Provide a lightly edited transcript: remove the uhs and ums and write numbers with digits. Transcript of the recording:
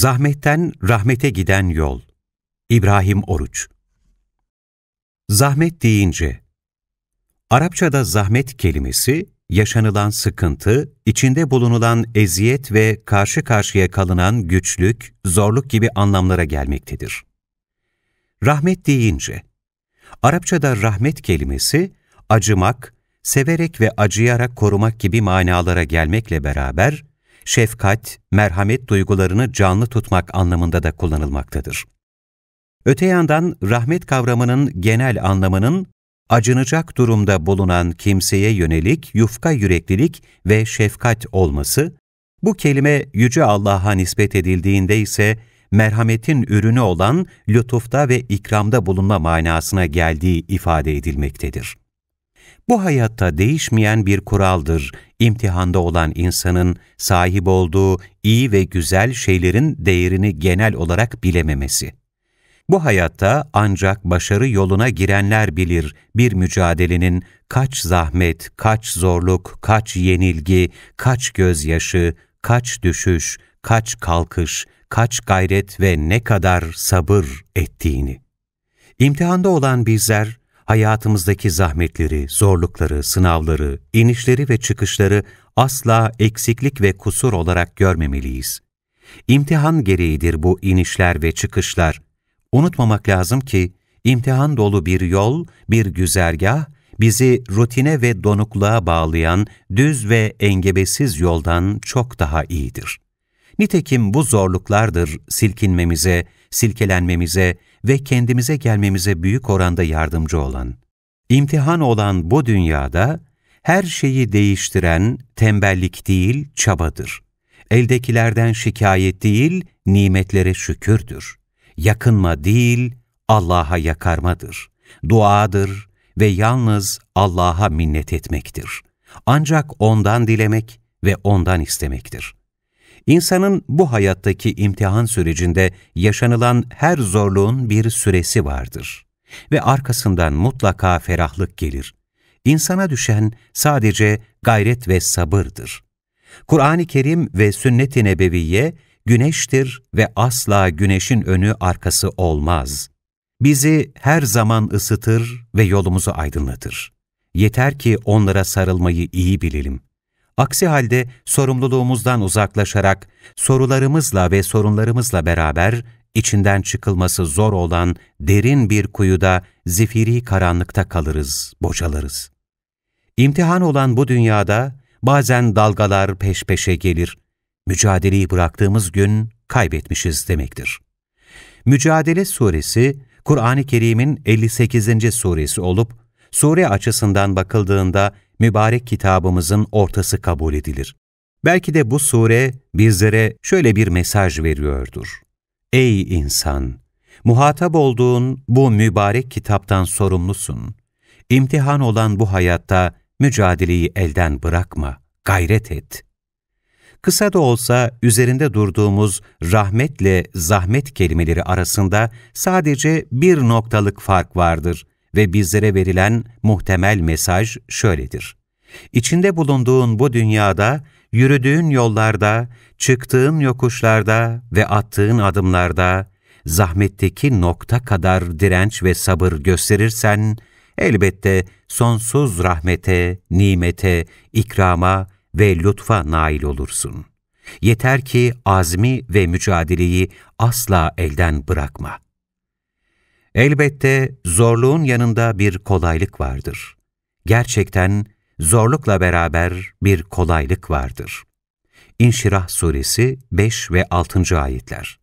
Zahmetten rahmete giden yol. İbrahim Oruç. Zahmet deyince, Arapçada zahmet kelimesi, yaşanılan sıkıntı, içinde bulunulan eziyet ve karşı karşıya kalınan güçlük, zorluk gibi anlamlara gelmektedir. Rahmet deyince, Arapçada rahmet kelimesi, acımak, severek ve acıyarak korumak gibi manalara gelmekle beraber, şefkat, merhamet duygularını canlı tutmak anlamında da kullanılmaktadır. Öte yandan rahmet kavramının genel anlamının, acınacak durumda bulunan kimseye yönelik yufka yüreklilik ve şefkat olması, bu kelime Yüce Allah'a nispet edildiğinde ise merhametin ürünü olan lütufta ve ikramda bulunma manasına geldiği ifade edilmektedir. Bu hayatta değişmeyen bir kuraldır, imtihanda olan insanın sahip olduğu iyi ve güzel şeylerin değerini genel olarak bilememesi. Bu hayatta ancak başarı yoluna girenler bilir bir mücadelenin kaç zahmet, kaç zorluk, kaç yenilgi, kaç gözyaşı, kaç düşüş, kaç kalkış, kaç gayret ve ne kadar sabır ettiğini. İmtihanda olan bizler, hayatımızdaki zahmetleri, zorlukları, sınavları, inişleri ve çıkışları asla eksiklik ve kusur olarak görmemeliyiz. İmtihan gereğidir bu inişler ve çıkışlar. Unutmamak lazım ki, imtihan dolu bir yol, bir güzergah, bizi rutine ve donukluğa bağlayan düz ve engebesiz yoldan çok daha iyidir. Nitekim bu zorluklardır silkinmemize, silkelenmemize ve kendimize gelmemize büyük oranda yardımcı olan. İmtihan olan bu dünyada, her şeyi değiştiren tembellik değil, çabadır. Eldekilerden şikayet değil, nimetlere şükürdür. Yakınma değil, Allah'a yakarmadır. Duadır ve yalnız Allah'a minnet etmektir. Ancak O'ndan dilemek ve O'ndan istemektir. İnsanın bu hayattaki imtihan sürecinde yaşanılan her zorluğun bir süresi vardır ve arkasından mutlaka ferahlık gelir. İnsana düşen sadece gayret ve sabırdır. Kur'an-ı Kerim ve Sünnet-i Nebeviye, güneştir ve asla güneşin önü arkası olmaz. Bizi her zaman ısıtır ve yolumuzu aydınlatır. Yeter ki onlara sarılmayı iyi bilelim. Aksi halde sorumluluğumuzdan uzaklaşarak sorularımızla ve sorunlarımızla beraber içinden çıkılması zor olan derin bir kuyuda zifiri karanlıkta kalırız, bocalarız. İmtihan olan bu dünyada bazen dalgalar peş peşe gelir. Mücadeleyi bıraktığımız gün kaybetmişiz demektir. Mücadele suresi, Kur'an-ı Kerim'in 58. suresi olup, sure açısından bakıldığında mübarek kitabımızın ortası kabul edilir. Belki de bu sure bizlere şöyle bir mesaj veriyordur. Ey insan! Muhatap olduğun bu mübarek kitaptan sorumlusun. İmtihan olan bu hayatta mücadeleyi elden bırakma, gayret et. Kısa da olsa üzerinde durduğumuz rahmetle zahmet kelimeleri arasında sadece bir noktalık fark vardır ve bizlere verilen muhtemel mesaj şöyledir. İçinde bulunduğun bu dünyada, yürüdüğün yollarda, çıktığın yokuşlarda ve attığın adımlarda, zahmetteki nokta kadar direnç ve sabır gösterirsen, elbette sonsuz rahmete, nimete, ikrama ve lütfa nail olursun. Yeter ki azmi ve mücadeleyi asla elden bırakma. Elbette zorluğun yanında bir kolaylık vardır. Gerçekten zorlukla beraber bir kolaylık vardır. İnşirah suresi 5 ve 6. ayetler.